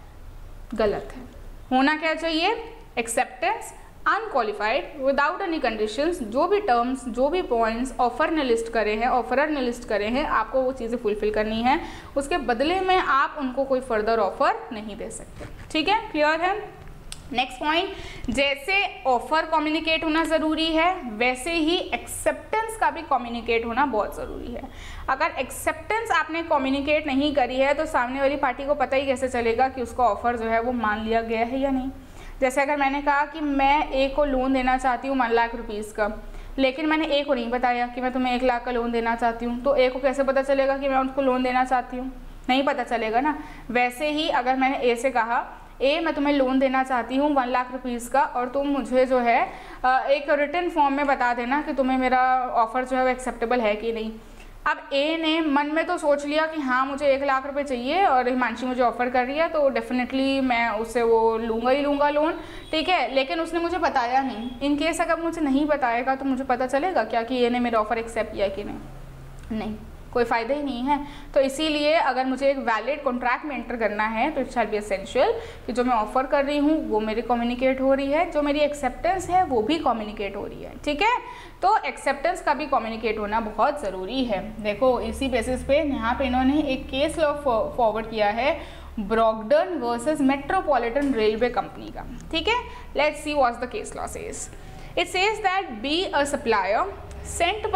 गलत है। होना क्या चाहिए? Acceptance unqualified without any conditions. जो भी टर्म्स, जो भी पॉइंट्स ऑफर ने लिस्ट करे हैं, ऑफरर ने लिस्ट करे हैं, आपको वो चीज़ें फुलफिल करनी है, उसके बदले में आप उनको कोई फर्दर ऑफर नहीं दे सकते। ठीक है, क्लियर है। नेक्स्ट पॉइंट, जैसे ऑफर कम्युनिकेट होना ज़रूरी है वैसे ही एक्सेप्टेंस का भी कम्युनिकेट होना बहुत ज़रूरी है। अगर एक्सेप्टेंस आपने कम्युनिकेट नहीं करी है तो सामने वाली पार्टी को पता ही कैसे चलेगा कि उसका ऑफर जो है वो मान लिया गया है या नहीं। जैसे अगर मैंने कहा कि मैं ए को लोन देना चाहती हूँ 1 लाख रुपीज़ का, लेकिन मैंने ए को नहीं बताया कि मैं तुम्हें 1 लाख का लोन देना चाहती हूँ, तो ए को कैसे पता चलेगा कि मैं उनको लोन देना चाहती हूँ? नहीं पता चलेगा ना। वैसे ही अगर मैंने ए से कहा ए मैं तुम्हें लोन देना चाहती हूँ 1 लाख रुपीज़ का, और तुम मुझे जो है एक रिटन फॉर्म में बता देना कि तुम्हें मेरा ऑफ़र जो है वो एक्सेप्टेबल है कि नहीं। अब ए ने मन में तो सोच लिया कि हाँ मुझे 1 लाख रुपए चाहिए और हिमांशी मुझे ऑफ़र कर रही है तो डेफिनेटली मैं उससे वो लूँगा ही लूँगा लोन, ठीक है। लेकिन उसने मुझे बताया नहीं। इन केस अगर मुझे नहीं बताएगा तो मुझे पता चलेगा क्या कि ए ने मेरा ऑफ़र एक्सेप्ट किया कि नहीं? नहीं, कोई फ़ायदा ही नहीं है। तो इसीलिए अगर मुझे एक वैलिड कॉन्ट्रैक्ट में एंटर करना है तो इट शैल बी एसेंशियल कि जो मैं ऑफ़र कर रही हूँ वो मेरी कम्युनिकेट हो रही है, जो मेरी एक्सेप्टेंस है वो भी कम्युनिकेट हो रही है। ठीक है, तो एक्सेप्टेंस का भी कम्युनिकेट होना बहुत ज़रूरी है। देखो इसी बेसिस पे यहाँ पे इन्होंने एक केस लॉ फॉरवर्ड किया है Brogden versus Metropolitan Railway Company का। ठीक है, let's see what's the case law says. That B a बी अ सप्लायर sent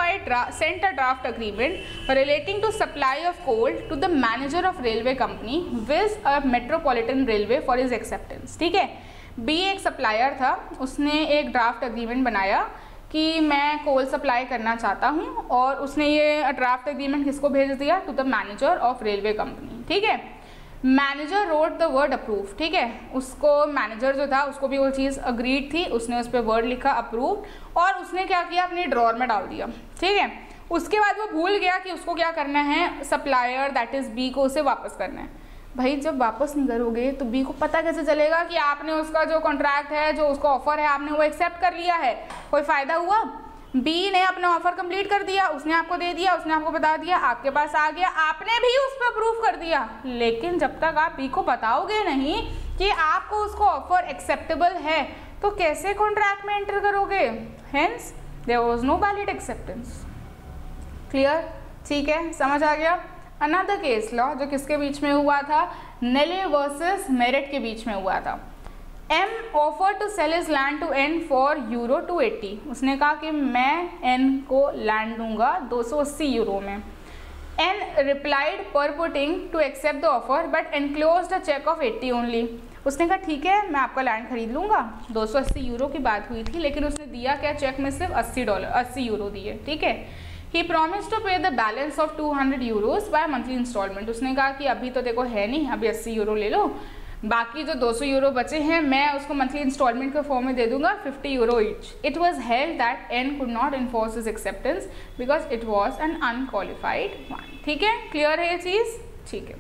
a draft agreement relating to supply of coal to the manager of railway company with a metropolitan railway for his acceptance। ठीक है, B एक supplier था, उसने एक draft agreement बनाया कि मैं कोल सप्लाई करना चाहता हूँ, और उसने ये ड्राफ्ट एग्रीमेंट किसको भेज दिया? To the manager of railway company. ठीक है, manager wrote the word approve. ठीक है, उसको मैनेजर जो था उसको भी वो चीज़ अग्रीड थी, उसने उस पर वर्ड लिखा अप्रूव, और उसने क्या किया? अपनी ड्रॉर में डाल दिया। ठीक है, उसके बाद वो भूल गया कि उसको क्या करना है, सप्लायर दैट इज़ बी को उसे वापस करना है। भाई जब वापस नहीं करोगे तो बी को पता कैसे चलेगा कि आपने उसका जो कॉन्ट्रैक्ट है, जो उसका ऑफर है, आपने वो एक्सेप्ट कर लिया है? कोई फ़ायदा हुआ? बी ने अपना ऑफर कंप्लीट कर दिया, उसने आपको दे दिया, उसने आपको बता दिया, आपके पास आ गया, आपने भी उस पर अप्रूव कर दिया, लेकिन जब तक आप बी को बताओगे नहीं कि आपको उसको ऑफर एक्सेप्टेबल है तो कैसे कॉन्ट्रैक्ट में एंटर करोगे? Hence there was no valid acceptance. Clear? ठीक है, समझ आ गया। अनदर केस लॉ जो किसके बीच में हुआ था? नेले वर्सेस मेरिट के बीच में हुआ था। M offer to sell is land to N for euro 280। उसने कहा कि मैं N को लैंड दूंगा 280 यूरो में। N replied purporting to accept the offer but enclosed a cheque of 80 only. उसने कहा ठीक है मैं आपका लैंड खरीद लूँगा, 280 यूरो की बात हुई थी, लेकिन उसने दिया क्या? चेक में सिर्फ $80 80 यूरो दिए। ठीक है, he promise to pay the balance of 200 euros by monthly instalment. उसने कहा कि अभी तो देखो है नहीं, अभी 80 यूरो ले लो, बाकी जो 200 यूरो बचे हैं मैं उसको मंथली इंस्टॉलमेंट के फॉर्म में दे दूंगा, 50 euro each. It was held that N could not enforce his acceptance because it was an unqualified one. ठीक है, क्लियर है ये चीज़? ठीक है।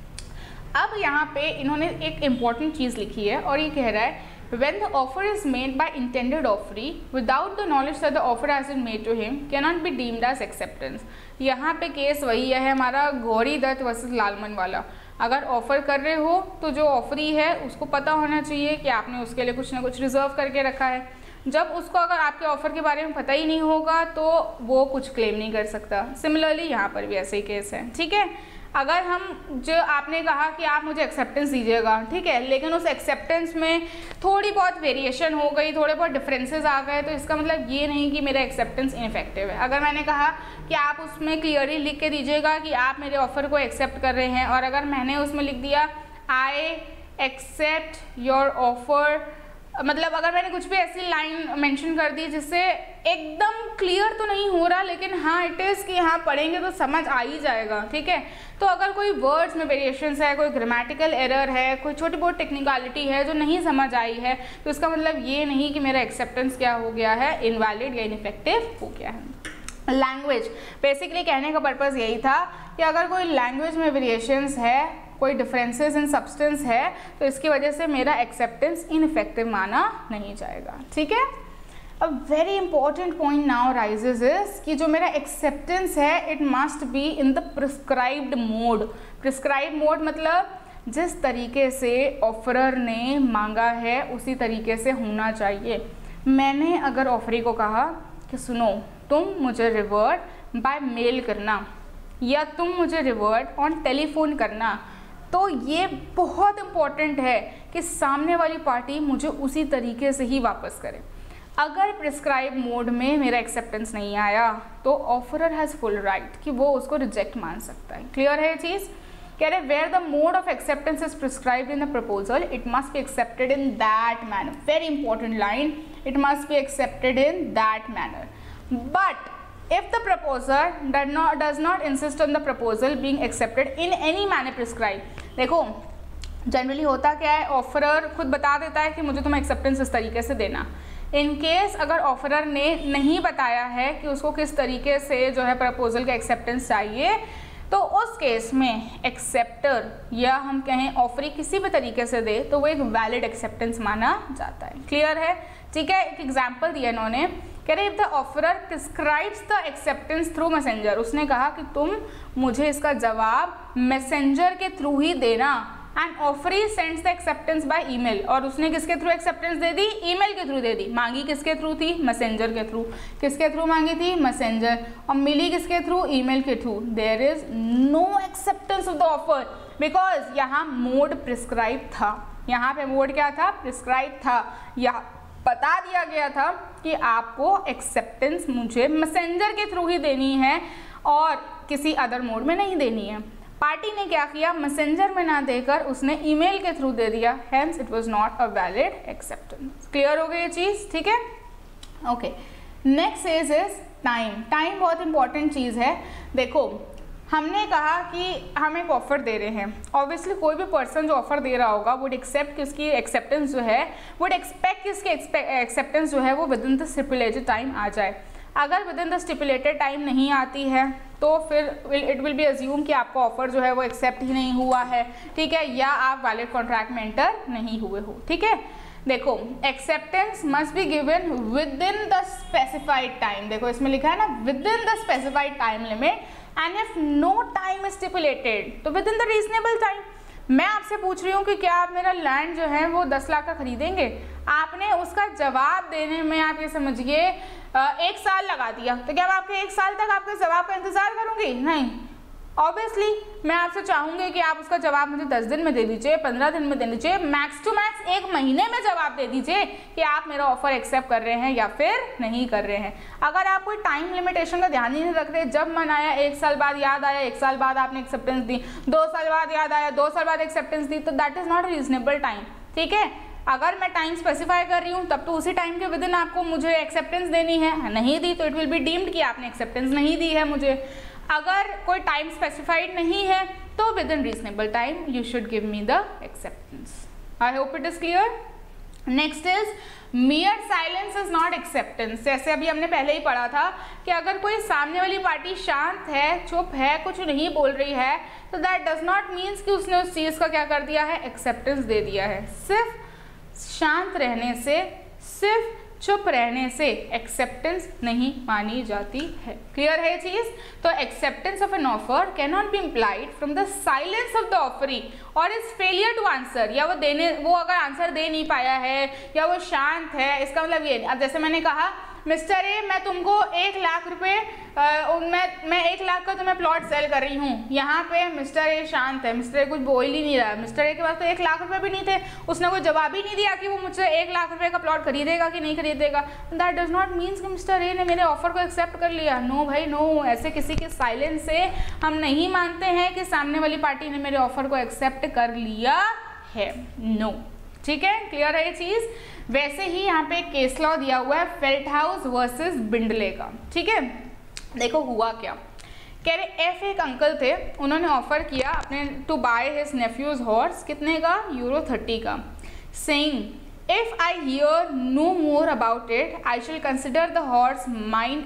अब यहाँ पे इन्होंने एक इम्पॉर्टेंट चीज़ लिखी है और ये कह रहा है when the offer is made by intended offeree without the knowledge that the offer has been made to him cannot be deemed as acceptance। यहाँ पे केस वही है हमारा गौरी दत्त वर्सेस लालमन वाला। अगर ऑफ़र कर रहे हो तो जो ऑफरी है उसको पता होना चाहिए कि आपने उसके लिए कुछ ना कुछ रिजर्व करके रखा है। जब उसको अगर आपके ऑफ़र के बारे में पता ही नहीं होगा तो वो कुछ क्लेम नहीं कर सकता। सिमिलरली यहाँ पर भी ऐसे ही केस है। ठीक है, अगर हम जो आपने कहा कि आप मुझे एक्सेप्टेंस दीजिएगा, ठीक है, लेकिन उस एक्सेप्टेंस में थोड़ी बहुत वेरिएशन हो गई, थोड़े बहुत डिफरेंसेस आ गए, तो इसका मतलब ये नहीं कि मेरा एक्सेप्टेंस इनफेक्टिव है। अगर मैंने कहा कि आप उसमें क्लियरली लिख के दीजिएगा कि आप मेरे ऑफ़र को एक्सेप्ट कर रहे हैं, और अगर मैंने उसमें लिख दिया आई एक्सेप्ट योर ऑफ़र, मतलब अगर मैंने कुछ भी ऐसी लाइन मेंशन कर दी जिससे एकदम क्लियर तो नहीं हो रहा, लेकिन हाँ इट इज़ कि हाँ पढ़ेंगे तो समझ आ ही जाएगा। ठीक है, तो अगर कोई वर्ड्स में वेरिएशंस है, कोई ग्रामेटिकल एरर है, कोई छोटी बहुत टेक्निकलिटी है जो नहीं समझ आई है, तो इसका मतलब ये नहीं कि मेरा एक्सेप्टेंस क्या हो गया है, इनवैलिड या इनइफेक्टिव हो गया है। लैंग्वेज, बेसिकली कहने का पर्पज़ यही था कि अगर कोई लैंग्वेज में वेरिएशंस है, कोई डिफरेंसेस इन सब्सटेंस है, तो इसकी वजह से मेरा एक्सेप्टेंस इनइफेक्टिव माना नहीं जाएगा। ठीक है, a very important point now arises is कि जो मेरा एक्सेप्टेंस है it must be in the prescribed mode. Prescribed mode मतलब जिस तरीके से ऑफरर ने मांगा है उसी तरीके से होना चाहिए। मैंने अगर ऑफरी को कहा कि सुनो तुम मुझे रिवर्ट बाय मेल करना या तुम मुझे रिवर्ट ऑन टेलीफोन करना, तो ये बहुत इम्पॉर्टेंट है कि सामने वाली पार्टी मुझे उसी तरीके से ही वापस करे। अगर प्रिस्क्राइब मोड में मेरा एक्सेप्टेंस नहीं आया तो ऑफरर हैज़ फुल राइट कि वो उसको रिजेक्ट मान सकता है। क्लियर है ये चीज़? कह रहे where the mode of acceptance is prescribed in the proposal it must be accepted in that manner. Very important line, it must be accepted in that manner. But if the proposer does not insist on the proposal being accepted in any manner prescribed, देखो generally होता क्या है, offeror खुद बता देता है कि मुझे तुम्हें एक्सेप्टेंस इस तरीके से देना। इन केस अगर ऑफरर ने नहीं बताया है कि उसको किस तरीके से जो है प्रपोजल का एक्सेप्टेंस चाहिए, तो उस केस में एक्सेप्टर या हम कहें ऑफरी किसी भी तरीके से दे तो वो एक वैलिड एक्सेप्टेंस माना जाता है। क्लियर है? ठीक है, एक एग्जाम्पल दिया इन्होंने, कह रहे if the offeror prescribes the acceptance through messenger, उसने कहा कि तुम मुझे इसका जवाब मैसेंजर के थ्रू ही देना, and offeree sends the acceptance by email, और उसने किसके थ्रू एक्सेप्टेंस दे दी? ईमेल के थ्रू दे दी। मांगी किसके थ्रू थी? मैसेंजर के थ्रू। किसके थ्रू मांगी थी? मैसेंजर। और मिली किसके थ्रू? ईमेल के through. There is no acceptance of the offer because यहाँ मोड प्रिस्क्राइब था। यहाँ पे मोड क्या था? प्रिस्क्राइब था। यहाँ बता दिया गया था कि आपको एक्सेप्टेंस मुझे मैसेंजर के थ्रू ही देनी है और किसी अदर मोड में नहीं देनी है। पार्टी ने क्या किया? मैसेंजर में ना देकर उसने ईमेल के थ्रू दे दिया, hence it was not a valid acceptance. Clear हो गई ये चीज़? ठीक है, okay. Next is time. Time बहुत इंपॉर्टेंट चीज़ है। देखो हमने कहा कि हम एक ऑफ़र दे रहे हैं, ऑब्वियसली कोई भी पर्सन जो ऑफ़र दे रहा होगा वुड एक्सेप्ट कि उसकी एक्सेप्टेंस जो है, वुड एक्सपेक्ट कि उसकी एक्सेप्टेंस जो है वो within the stipulated time आ जाए। अगर within the stipulated time नहीं आती है तो फिर इट विल बी अज्यूम कि आपका ऑफ़र जो है वो एक्सेप्ट ही नहीं हुआ है, ठीक है, या आप वैलिड कॉन्ट्रैक्ट में एंटर नहीं हुए हो। ठीक है, देखो acceptance must be given within the specified time. देखो इसमें लिखा है ना within the specified time limit, and if no time stipulated तो within the reasonable time. मैं आपसे पूछ रही हूँ कि क्या आप मेरा लैंड जो है वो 10 लाख का खरीदेंगे, आपने उसका जवाब देने में आप ये समझिए 1 साल लगा दिया, तो क्या मैं आपके 1 साल तक आपके जवाब का इंतजार करूँगी? नहीं। ऑब्वियसली मैं आपसे चाहूँगी कि आप उसका जवाब मुझे 10 दिन में दे दीजिए, 15 दिन में दे दीजिए, मैक्स टू मैक्स 1 महीने में जवाब दे दीजिए कि आप मेरा ऑफर एक्सेप्ट कर रहे हैं या फिर नहीं कर रहे हैं। अगर आप कोई टाइम लिमिटेशन का ध्यान ही नहीं रख रहे, जब मन आया 1 साल बाद याद आया, 1 साल बाद आपने एक्सेप्टेंस दी, 2 साल बाद याद आया, 2 साल बाद एक्सेप्टेंस दी, तो that is not reasonable time. ठीक है, अगर मैं टाइम स्पेसिफाई कर रही हूँ तब तो उसी टाइम के विद इन आपको मुझे एक्सेप्टेंस देनी है, नहीं दी तो इट विल बी डीम्ड कि आपने एक्सेप्टेंस नहीं दी है मुझे। अगर कोई टाइम स्पेसिफाइड नहीं है तो within reasonable time you should give me the acceptance. I hope it is clear. Next is mere silence is not acceptance। जैसे अभी हमने पहले ही पढ़ा था कि अगर कोई सामने वाली पार्टी शांत है, चुप है, कुछ नहीं बोल रही है, तो दैट डज नॉट मीन्स कि उसने उस चीज़ का क्या कर दिया है, एक्सेप्टेंस दे दिया है। सिर्फ शांत रहने से, सिर्फ चुप रहने से एक्सेप्टेंस नहीं मानी जाती है। क्लियर है ये चीज। तो acceptance of an offer can not be implied from the silence of the offeree और इज फेलियर टू आंसर, या वो अगर आंसर दे नहीं पाया है या वो शांत है, इसका मतलब ये। अब जैसे मैंने कहा मिस्टर ए मैं तुमको 1 लाख रुपए मैं 1 लाख का तुम्हें प्लॉट सेल कर रही हूँ। यहाँ पे मिस्टर ए शांत है, मिस्टर ए कुछ बोल ही नहीं रहा है, मिस्टर ए के पास तो 1 लाख रुपए भी नहीं थे, उसने कोई जवाब ही नहीं दिया कि वो मुझसे 1 लाख रुपए का प्लॉट खरीदेगा कि नहीं खरीदेगा। दैट डज नॉट मीन्स कि मिस्टर ए ने मेरे ऑफर को एक्सेप्ट कर लिया। नो भाई नो, ऐसे किसी के साइलेंस से हम नहीं मानते हैं कि सामने वाली पार्टी ने मेरे ऑफर को एक्सेप्ट कर लिया है। नो, ठीक है, क्लियर है ये चीज। वैसे ही यहाँ पे केस लॉ दिया हुआ है फेल्टहाउस वर्सेस बिंडले का, ठीक है। देखो हुआ क्या, कह रहे एफ एक अंकल थे, उन्होंने ऑफर किया अपने to buy his nephew's horse, कितने का, €30 का, saying if I hear no more about it I shall consider the horse mine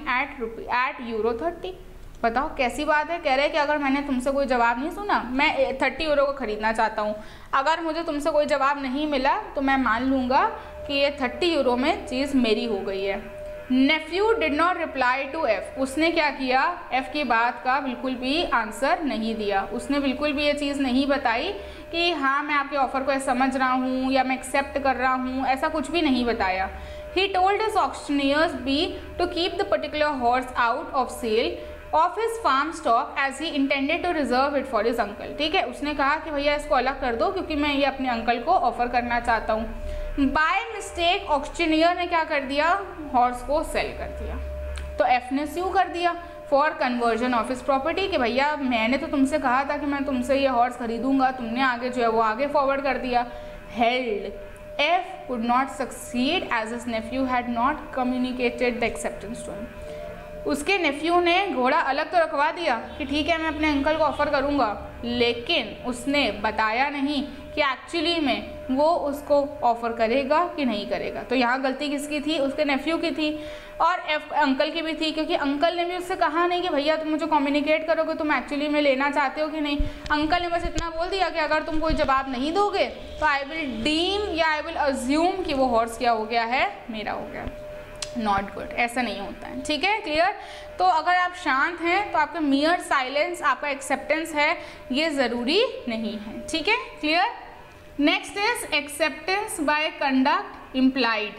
at €30। बताओ कैसी बात है। कह रहे हैं कि अगर मैंने तुमसे कोई जवाब नहीं सुना, मैं €30 को खरीदना चाहता हूँ, अगर मुझे तुमसे कोई जवाब नहीं मिला तो मैं मान लूँगा कि ये €30 में चीज़ मेरी हो गई है। Nephew did not reply to F, उसने क्या किया, एफ की बात का बिल्कुल भी आंसर नहीं दिया, उसने बिल्कुल भी ये चीज़ नहीं बताई कि हाँ मैं आपके ऑफर को समझ रहा हूँ या मैं एक्सेप्ट कर रहा हूँ, ऐसा कुछ भी नहीं बताया। He told his auctioneers be to keep the particular horse out of sale of his farm stock as he intended to reserve it for his uncle. ठीक है, उसने कहा कि भैया इसको अलग कर दो क्योंकि मैं ये अपने अंकल को ऑफर करना चाहता हूँ। बाय मिस्टेक ऑक्शनियर ने क्या कर दिया, हॉर्स को सेल कर दिया। तो एफ ने स्यू कर दिया for conversion of his property कि भैया मैंने तो तुमसे कहा था कि मैं तुमसे ये हॉर्स खरीदूंगा, तुमने आगे जो है वो आगे फॉरवर्ड कर दिया। Held F could not succeed as his nephew had not communicated the acceptance to him. उसके नेफ्यू ने घोड़ा अलग तो रखवा दिया कि ठीक है मैं अपने अंकल को ऑफ़र करूंगा, लेकिन उसने बताया नहीं कि एक्चुअली में वो उसको ऑफ़र करेगा कि नहीं करेगा। तो यहाँ गलती किसकी थी, उसके नेफ्यू की थी और अंकल की भी थी, क्योंकि अंकल ने भी उससे कहा नहीं कि भैया तुम मुझे कम्युनिकेट करोगे तुम एक्चुअली में लेना चाहते हो कि नहीं। अंकल ने बस इतना बोल दिया कि अगर तुम कोई जवाब नहीं दोगे तो आई विल डीम या आई विल अज्यूम कि वो हॉर्स क्या हो गया है, मेरा हो गया। नॉट गुड, ऐसा नहीं होता है। ठीक है, क्लियर। तो अगर आप शांत हैं तो आपका मियर साइलेंस आपका एक्सेप्टेंस है, ये ज़रूरी नहीं है। ठीक है, clear. Next is acceptance by conduct implied.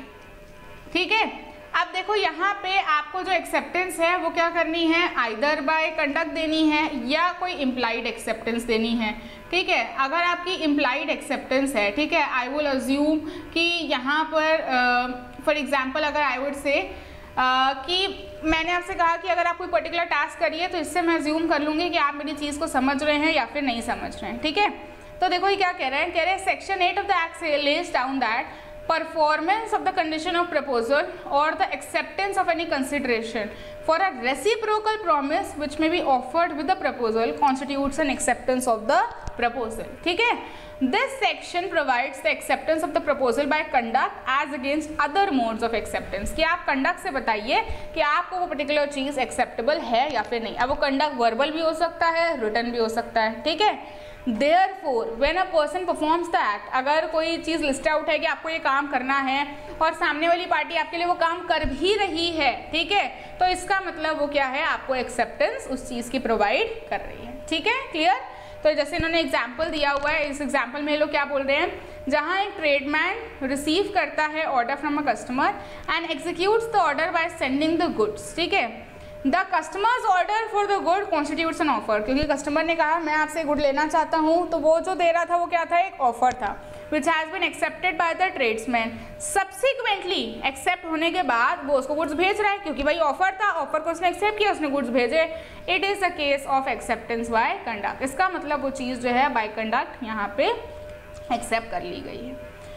ठीक है, अब देखो यहाँ पे आपको जो एक्सेप्टेंस है वो क्या करनी है, आइदर बाय कंडक्ट देनी है या कोई इम्प्लाइड एक्सेप्टेंस देनी है। ठीक है, अगर आपकी इम्प्लाइड एक्सेप्टेंस है, ठीक है, आई विल अज्यूम कि यहाँ पर फॉर एग्जाम्पल अगर आई वुड से कि मैंने आपसे कहा कि अगर आप कोई पर्टिकुलर टास्क करिए तो इससे मैं अज्यूम कर लूँगी कि आप मेरी चीज़ को समझ रहे हैं या फिर नहीं समझ रहे हैं। ठीक है, तो देखो ये क्या कह रहे हैं, कह रहे हैं section 8 of the act lays down that performance of the condition of proposal or the acceptance of any consideration for a reciprocal promise which may be offered with the proposal constitutes an acceptance of the proposal. ठीक है, this section provides the acceptance of the proposal by conduct as against other modes of acceptance. कि आप conduct से बताइए कि आपको वो particular चीज़ acceptable है या फिर नहीं। अब वो conduct verbal भी हो सकता है, written भी हो सकता है। ठीक है, Therefore, when a person performs the act, अगर कोई चीज़ लिस्ट आउट है कि आपको ये काम करना है और सामने वाली पार्टी आपके लिए वो काम कर भी रही है, ठीक है, तो इसका मतलब वो क्या है, आपको एक्सेप्टेंस उस चीज़ की प्रोवाइड कर रही है। ठीक है, क्लियर। तो जैसे इन्होंने एग्जाम्पल दिया हुआ है, इस एग्जाम्पल में ये लोग क्या बोल रहे हैं, जहाँ एक ट्रेडमैन रिसीव करता है order from a customer and executes the order by sending the goods. ठीक है, the customer's order for the good constitutes an offer, क्योंकि कस्टमर ने कहा मैं आपसे गुड लेना चाहता हूँ, तो वो जो दे रहा था वो क्या था, एक ऑफर था which has been accepted by the tradesman. Subsequently accept होने के बाद वो उसको गुड्स भेज रहा है, क्योंकि भाई ऑफर था, ऑफर को उसने एक्सेप्ट किया, उसने गुड्स भेजे। It is a case of acceptance by conduct. इसका मतलब वो चीज़ जो है बाय कंडक्ट यहाँ पे एक्सेप्ट कर ली गई है।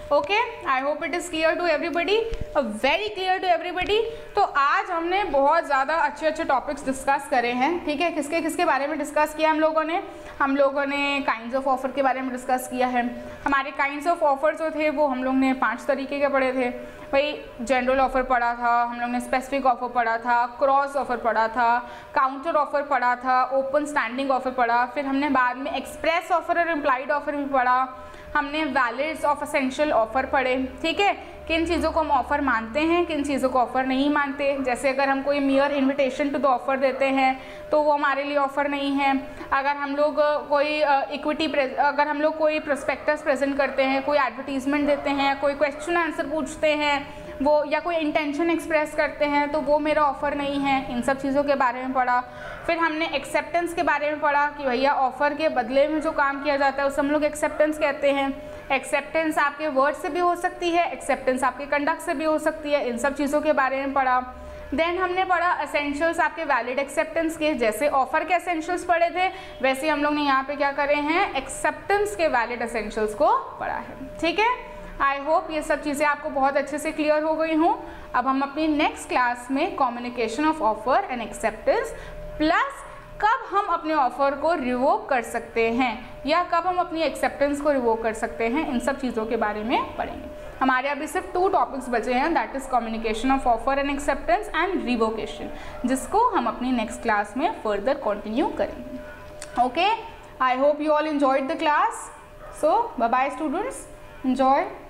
Okay, I hope it is clear to everybody, very clear to everybody. तो आज हमने बहुत ज़्यादा अच्छे टॉपिक्स डिस्कस करे हैं, ठीक है। किसके किसके बारे में डिस्कस किया हम लोगों ने काइंड्स ऑफ ऑफर के बारे में डिस्कस किया है। हमारे काइंड्स ऑफ ऑफर जो थे वो हम लोग ने 5 तरीके के पढ़े थे भाई। जनरल ऑफर पढ़ा था, हम लोग ने स्पेसिफिक ऑफर पढ़ा था, क्रॉस ऑफर पढ़ा था, काउंटर ऑफर पढ़ा था, ओपन स्टैंडिंग ऑफर पढ़ा, फिर हमने बाद में एक्सप्रेस ऑफर और इम्प्लाइड ऑफर भी पढ़ा, हमने वैलिड्स ऑफ एसेंशियल ऑफर पढ़े, ठीक है। किन चीज़ों को हम ऑफ़र मानते हैं, किन चीज़ों को ऑफ़र नहीं मानते। जैसे अगर हम कोई mere invitation to the offer देते हैं तो वो हमारे लिए ऑफ़र नहीं है। अगर हम लोग कोई अगर हम लोग कोई प्रोस्पेक्टस प्रेजेंट करते हैं, कोई एडवर्टीजमेंट देते हैं, कोई क्वेश्चन आंसर पूछते हैं वो, या कोई इंटेंशन एक्सप्रेस करते हैं तो वो मेरा ऑफ़र नहीं है। इन सब चीज़ों के बारे में पढ़ा। फिर हमने एक्सेप्टेंस के बारे में पढ़ा कि भैया ऑफ़र के बदले में जो काम किया जाता है उसे हम लोग एक्सेप्टेंस कहते हैं। एक्सेप्टेंस आपके वर्ड से भी हो सकती है, एक्सेप्टेंस आपके कंडक्ट से भी हो सकती है। इन सब चीज़ों के बारे में पढ़ा। देन हमने पढ़ा एसेंशियल्स आपके वैलिड एक्सेप्टेंस के। जैसे ऑफर के एसेंशियल्स पढ़े थे वैसे हम लोग ने यहाँ पे क्या करे हैं, एक्सेप्टेंस के वैलिड एसेंशियल्स को पढ़ा है, ठीक है। आई होप ये सब चीज़ें आपको बहुत अच्छे से क्लियर हो गई हों। अब हम अपनी नेक्स्ट क्लास में communication of offer and acceptance plus कब हम अपने ऑफ़र को रिवोक कर सकते हैं या कब हम अपनी एक्सेप्टेंस को रिवोक कर सकते हैं, इन सब चीज़ों के बारे में पढ़ेंगे। हमारे अभी सिर्फ 2 टॉपिक्स बचे हैं, that is communication of offer and acceptance and revocation, जिसको हम अपनी नेक्स्ट क्लास में फर्दर कंटिन्यू करेंगे। Okay, I hope you all enjoyed the class. So bye bye students, enjoy.